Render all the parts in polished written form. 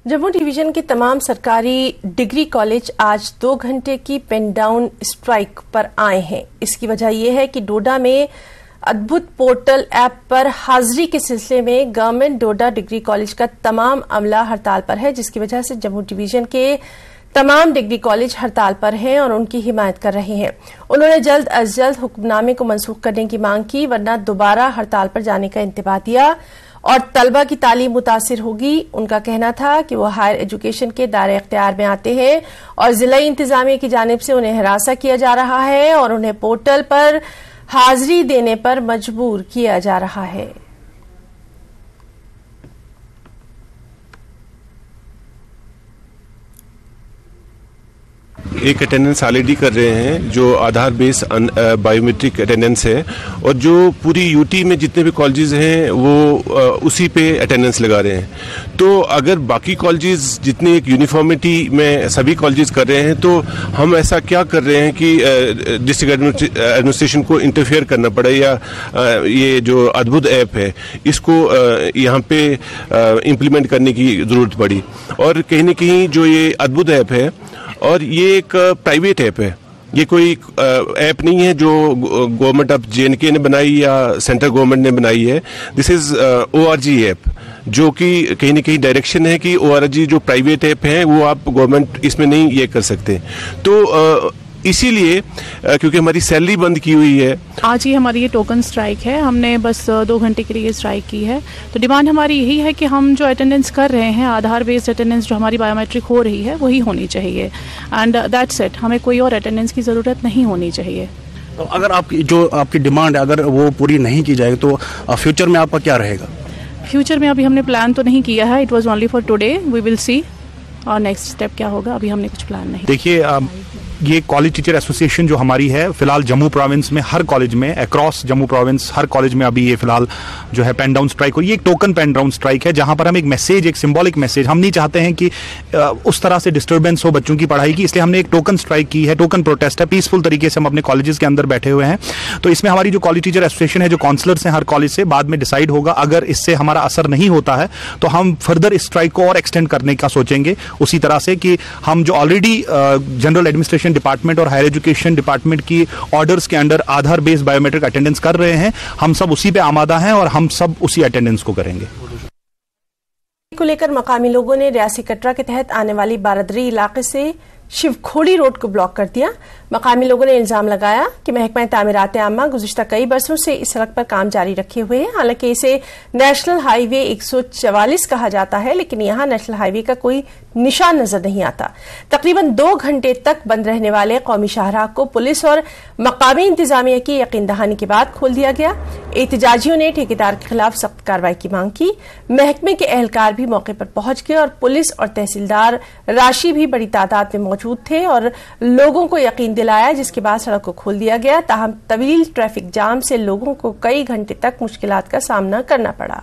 Jammu division के तमाम सरकारी डिग्री कॉलेज आज 2 घंटे की पेन डाउन स्ट्राइक पर आए हैं। इसकी वजह यह है कि डोडा में अद्भुत पोर्टल ऐप पर हाजिरी के सिलसिले में गवर्नमेंट डोडा डिग्री कॉलेज का तमाम अमला हड़ताल पर है, जिसकी वजह से जम्मू डिवीजन के तमाम डिग्री कॉलेज हड़ताल पर हैं और उनकी हिमायत कर रहे हैं। उन्होंने जल्द अज जल्द हुक्मनामे को मनसूख करने की मांग की, वरना दोबारा हड़ताल पर जाने का इंतबाह दिया और तलबा की तालीम मुतासिर होगी। उनका कहना था कि वो हायर एजुकेशन के दायरे इख्तियार में आते हैं और जिला इंतजामिया की जानिब से उन्हें हिरासा किया जा रहा है और उन्हें पोर्टल पर हाजिरी देने पर मजबूर किया जा रहा है। एक अटेंडेंस ऑलरेडी कर रहे हैं जो आधार बेस बायोमेट्रिक अटेंडेंस है, और जो पूरी यूटी में जितने भी कॉलेजेस हैं वो उसी पे अटेंडेंस लगा रहे हैं। तो अगर बाकी कॉलेजेस जितनी एक यूनिफॉर्मिटी में सभी कॉलेजेस कर रहे हैं, तो हम ऐसा क्या कर रहे हैं कि डिस्ट्रिक्ट एडमिनिस्ट्रेशन को इंटरफेयर करना पड़े, या ये जो अद्भुत ऐप है इसको यहाँ पे इम्प्लीमेंट करने की ज़रूरत पड़ी। और कहीं न कहीं जो ये अद्भुत ऐप है, और ये एक प्राइवेट ऐप है, ये कोई ऐप नहीं है जो गवर्नमेंट ऑफ JNK ने बनाई या सेंट्रल गवर्नमेंट ने बनाई है। दिस इज ORG ऐप, जो कि कहीं न कहीं डायरेक्शन है कि ORG जो प्राइवेट ऐप है वो आप गवर्नमेंट इसमें नहीं ये कर सकते। तो इसीलिए क्योंकि हमारी सैलरी बंद की हुई है, आज ही हमारी ये टोकन स्ट्राइक है। हमने बस 2 घंटे के लिए स्ट्राइक की है। तो डिमांड हमारी यही है कि हम जो अटेंडेंस कर रहे हैं, आधार बेस्ड अटेंडेंस जो हमारी बायोमेट्रिक हो रही है वही होनी चाहिए, एंड दैट्स इट। हमें कोई और अटेंडेंस की ज़रूरत नहीं होनी चाहिए। तो अगर आपकी डिमांड है, अगर वो पूरी नहीं की जाएगी तो फ्यूचर में आपका क्या रहेगा? फ्यूचर में अभी हमने प्लान तो नहीं किया है, it was only for today, we will see और नेक्स्ट स्टेप क्या होगा, अभी हमने कुछ प्लान नहीं। देखिए, ये कॉलेज टीचर एसोसिएशन जो हमारी है, फिलहाल जम्मू प्रोविंस में हर कॉलेज में, अक्रॉस जम्मू प्रोविंस हर कॉलेज में अभी ये फिलहाल जो है पेन डाउन स्ट्राइक हो। ये एक टोकन पेन डाउन स्ट्राइक है, जहां पर हम एक मैसेज, एक सिंबॉलिक मैसेज, हम नहीं चाहते हैं कि उस तरह से डिस्टर्बेंस हो बच्चों की पढ़ाई की, इसलिए हमने एक टोकन स्ट्राइक की है। टोकन प्रोटेस्ट है, पीसफुल तरीके से हम अपने कॉलेजेस के अंदर बैठे हुए हैं। तो इसमें हमारी जो कॉलेज टीचर एसोसिएशन है, जो काउंसलर्स हैं हर कॉलेज से, बाद में डिसाइड होगा। अगर इससे हमारा असर नहीं होता है तो हम फर्दर इस स्ट्राइक को और एक्सटेंड करने का सोचेंगे, उसी तरह से कि हम जो ऑलरेडी जनरल एडमिनिस्ट्रेशन डिपार्टमेंट और हायर एजुकेशन डिपार्टमेंट की ऑर्डर्स के under Aadhaar based biometric attendance कर रहे हैं, हम सब उसी पे आमादा हैं और हम सब उसी अटेंडेंस को करेंगे। को लेकर मकामी लोगों ने रियासी कटरा के तहत आने वाली बारदरी इलाके से शिवखोड़ी रोड को ब्लॉक कर दिया। मकामी लोगों ने इल्जाम लगाया कि महकमा तामीरात आमा गुज़िश्ता कई बरसों से इस सड़क पर काम जारी रखे हुए हैं। हालांकि इसे नेशनल हाईवे 144 कहा जाता है, लेकिन यहाँ नेशनल हाईवे का कोई निशान नजर नहीं आता। तकरीबन 2 घंटे तक बंद रहने वाले कौमी शाहराह को पुलिस और मकामी इंतजामिया की यकीन दहानी के बाद खोल दिया गया। एहतजाजियों ने ठेकेदार के खिलाफ सख्त कार्रवाई की मांग की। महकमे के एहलकार भी मौके पर पहुंच गए और पुलिस और तहसीलदार राशि भी बड़ी तादाद में मौजूद थे और लोगों को यकीन दिलाया, जिसके बाद सड़क को खोल दिया गया। ताहम तवील ट्रैफिक जाम से लोगों को कई घंटे तक मुश्किलात का सामना करना पड़ा।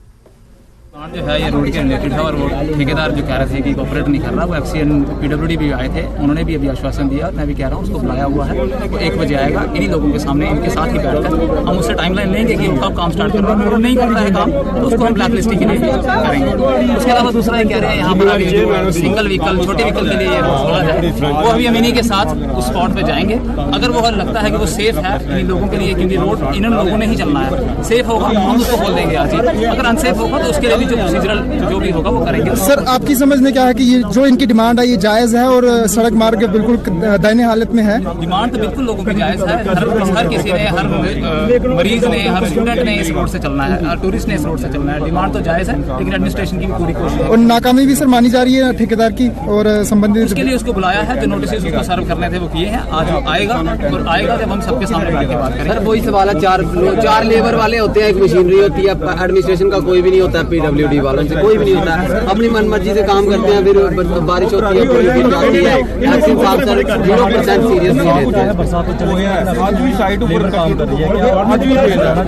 जो है ये रोड के रिलेटेड है, और वो ठेकेदार जो कह रहे थे कि ऑपरेट नहीं कर रहा, वो FCN PWD भी आए थे, उन्होंने भी अभी आश्वासन दिया। मैं भी कह रहा हूँ उसको बुलाया हुआ है, वो 1 बजे आएगा। इन्हीं लोगों के सामने इनके साथ ही बैठकर हम उससे टाइमलाइन लेंगे कि कब काम स्टार्ट कर रहा है, और नहीं कर रहा है काम तो उसको हम ब्लैक लिस्टिंग के लिए करेंगे। उसके अलावा दूसरा ये कह रहे हैं यहाँ पर अभी जो सिंगल व्हीकल, छोटे व्हीकल के लिए छोड़ा जाए, वो अभी हम इन्हीं के साथ उस स्पॉट पर जाएंगे। अगर वो लगता है कि वो सेफ है इन लोगों के लिए, क्योंकि रोड इन लोगों ने ही चलना है, सेफ होगा हम उसको खोल देंगे आज ही। अगर अनसेफ होगा तो उसके लिए भी जो प्रोसीजरल जो भी होगा वो करेंगे। सर, आपकी समझ में क्या है कि ये जो इनकी डिमांड है ये जायज है और सड़क मार्ग बिल्कुल दयनीय हालत में है? डिमांड तो बिल्कुल लोगों की जायज है। हर किसी ने, हर मरीज ने, हर स्टूडेंट ने इस रोड से चलना है, हर टूरिस्ट ने इस रोड से चलना है। डिमांड तो जायज है, लेकिन एडमिनिस्ट्रेशन की भी पूरी कोशिश है। और नाकामी भी सर मानी जा रही है ठेकेदार की और संबंधित, उसके लिए उसको बुलाया है। जो नोटिस उसको सर्व करने थे वो किए हैं। आज वो आएगा और आएगा जब हम सबके सामने बैठ के बात करेंगे। सर, वही सवाल है, चार लेबर वाले होते हैं, एक मशीनरी होती है, एडमिनिस्ट्रेशन का कोई भी नहीं होता, PWD वालों से कोई भी नहीं होता है, अपनी मनमर्जी से काम करते हैं। फिर बारिश होती है, पुलिस गिर जाती है, एक्शन साहब सर 0% सीरियस नहीं लेते हैं। आज भी साइड ऊपर काम कर रही है, आज भी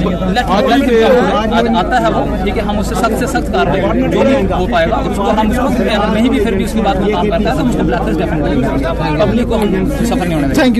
आता है वो, ठीक है, हम उससे सख्त से सख्त कार्रवाई जो भी हो पाएगा उसको हम उसको नहीं भी फिर भी उसके बाद काम करता है तो उसको ब्लैकलिस्ट डेफिनेटली पब्लिक को हम सफर नहीं होने देंगे। Thank you.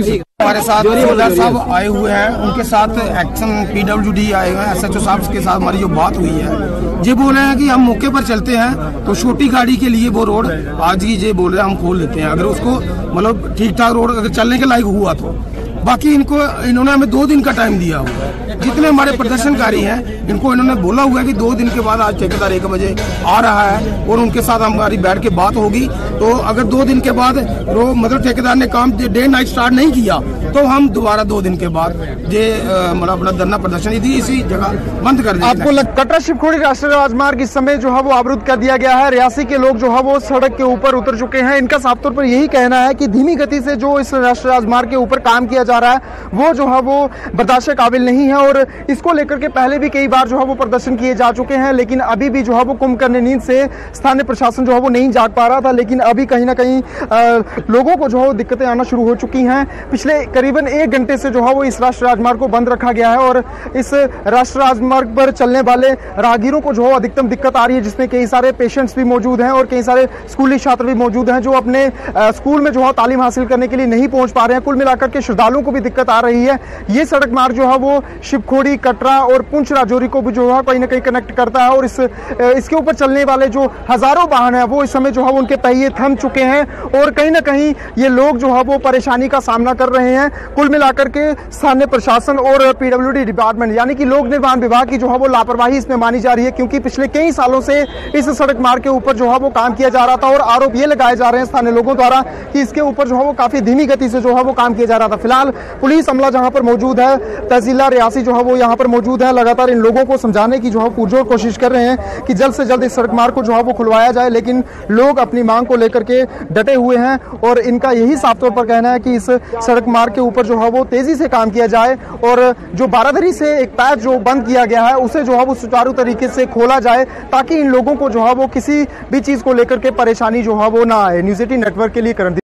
हमारे साथ जोरदार साहब आए हुए हैं, उनके साथ एक्शन पीडब्ल्यूडी आए हुए हैं, SHO साहब के साथ हमारी जो बात हुई है, ये बोल रहे हैं कि हम मौके पर चलते हैं तो छोटी गाड़ी के लिए वो रोड आज ही ये बोल रहे हैं हम खोल लेते हैं, अगर उसको मतलब ठीक ठाक रोड अगर चलने के लायक हुआ तो। बाकी इन्होंने हमें 2 दिन का टाइम दिया हुआ है। जितने हमारे प्रदर्शनकारी हैं इनको इन्होंने बोला हुआ है कि 2 दिन के बाद आज ठेकेदार 1 बजे आ रहा है और उनके साथ हमारी बैठ के बात होगी। तो अगर 2 दिन के बाद मतलब ठेकेदार ने काम डे नाइट स्टार्ट नहीं किया तो हम दोबारा 2 दिन के बाद ये मतलब अपना धरना प्रदर्शन इसी जगह बंद कर देंगे। आपको कटरा शिवखोड़ी राष्ट्रीय राजमार्ग इस समय जो है वो अवरुद्ध कर दिया गया है। रियासी के लोग जो है वो सड़क के ऊपर उतर चुके हैं। इनका साफ तौर पर यही कहना है कि धीमी गति से जो इस राष्ट्रीय राजमार्ग के ऊपर काम किया जा रहा है वो जो है वो बर्दाश्त के काबिल नहीं है और इसको लेकर के पहले भी कई बार जो है वो प्रदर्शन किए जा चुके हैं, लेकिन अभी भी जो है वो कुंभकर्ण नींद से स्थानीय प्रशासन जो है वो नहीं जाग पा रहा था। लेकिन अभी कहीं ना कहीं लोगों को जो है दिक्कतें आना शुरू हो चुकी हैं। पिछले करीबन 1 घंटे से जो है वो इस राष्ट्रीय राजमार्ग को बंद रखा गया है और इस राष्ट्रीय राजमार्ग पर चलने वाले राहगीरों को जो है अधिकतम दिक्कत आ रही है, जिसमें कई सारे पेशेंट्स भी मौजूद हैं और कई सारे स्कूली छात्र भी मौजूद हैं जो अपने स्कूल में जो है तालीम हासिल करने के लिए नहीं पहुंच पा रहे हैं। कुल मिलाकर के श्रद्धालुओं को भी दिक्कत आ रही है। ये सड़क मार्ग जो है वो शिवखोड़ी, कटरा और पुंछ राजौरी को भी जो है कहीं ना कहीं कनेक्ट करता है और इसके ऊपर चलने वाले जो हजारों वाहन है वो इस समय जो है उनके पहिए थम चुके हैं और कहीं ना कहीं ये लोग जो है वो परेशानी का सामना कर रहे हैं। कुल मिलाकर के स्थानीय प्रशासन और PWD डिपार्टमेंट यानी कि लोक निर्माण विभाग की जो है वो लापरवाही इसमें मानी जा रही है, क्योंकि पिछले कई सालों से इस सड़क मार्ग के ऊपर जो है वो काम किया जा रहा था और आरोप ये लगाए जा रहे हैं स्थानीय लोगों द्वारा कि इसके ऊपर जो है वो काफी धीमी गति से जो है वो काम किया जा रहा था। फिलहाल पुलिस अमला जहां पर मौजूद है, तहसीलदार रियासी जो है वो यहाँ पर मौजूद है, लगातार इन लोगों को समझाने की जो है पुरजोर कोशिश कर रहे हैं कि जल्द से जल्द इस सड़क मार्ग को जो है वो खुलवाया जाए, लेकिन लोग अपनी मांग को लेकर के डटे हुए हैं और इनका यही साफ तौर पर कहना है कि इस सड़क मार्ग के ऊपर जो है वो तेजी से काम किया जाए और जो बारादरी से एक पैच जो बंद किया गया है उसे जो है वो सुचारू तरीके से खोला जाए ताकि इन लोगों को जो है वो किसी भी चीज को लेकर के परेशानी जो है वो ना आए। न्यूज़ 18 नेटवर्क के लिए करण